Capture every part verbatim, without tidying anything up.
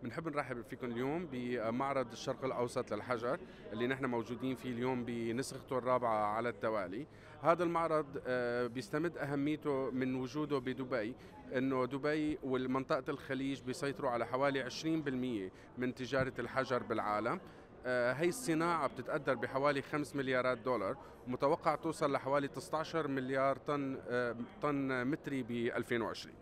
بنحب نرحب فيكم اليوم بمعرض الشرق الأوسط للحجر اللي نحن موجودين فيه اليوم بنسخته الرابعة على التوالي. هذا المعرض آه، بيستمد أهميته من وجوده بدبي، أنه دبي والمنطقة الخليج بيسيطروا على حوالي عشرين بالمئة من تجارة الحجر بالعالم. آه، هي الصناعة بتتقدر بحوالي خمس مليارات دولار، ومتوقع توصل لحوالي تسعة عشر مليار طن آه، طن متري ب ألفين وعشرين.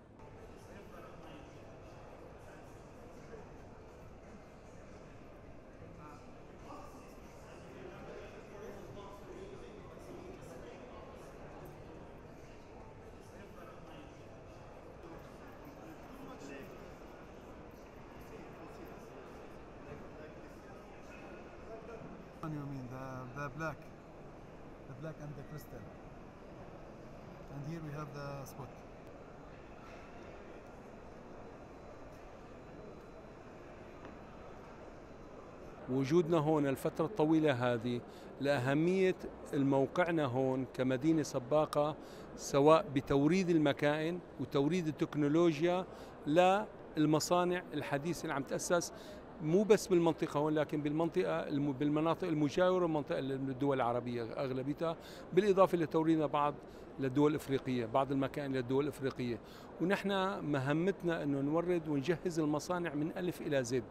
You mean the the black, the black and the crystal, and here we have the spot. وجودنا هون الفترة الطويلة هذه لأهمية الموقعنا هون كمدينة سباقة، سواء بتوريد المكائن وتوريد التكنولوجيا للمصانع الحديثة اللي عم تأسس مو بس بالمنطقة هون، لكن بالمنطقة بالمناطق المجاورة منطقة الدول العربية أغلبيتها، بالإضافة لتوريدنا بعض للدول الإفريقية، بعض المكائن للدول الإفريقية. ونحن مهمتنا أنه نورد ونجهز المصانع من ألف إلى زد.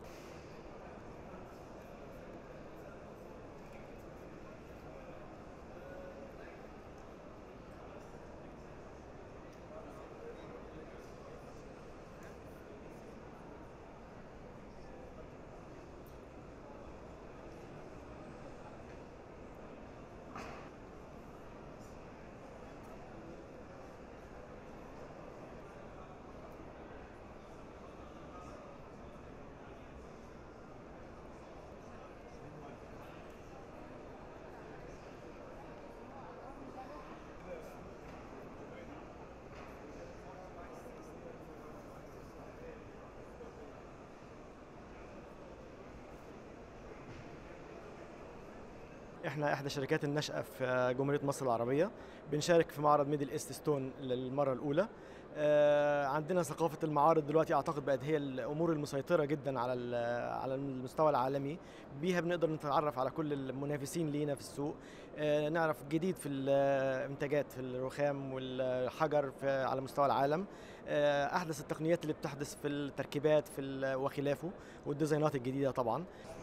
احنا احدى شركات النشأة في جمهورية مصر العربية، بنشارك في معرض ميدل ايست ستون للمرة الأولى. عندنا ثقافة المعارض دلوقتي أعتقد بقت هي الأمور المسيطرة جدا على على المستوى العالمي، بيها بنقدر نتعرف على كل المنافسين لينا في السوق، نعرف جديد في الإنتاجات في الرخام والحجر في على مستوى العالم، أحدث التقنيات اللي بتحدث في التركيبات في وخلافه والديزاينات الجديدة طبعا.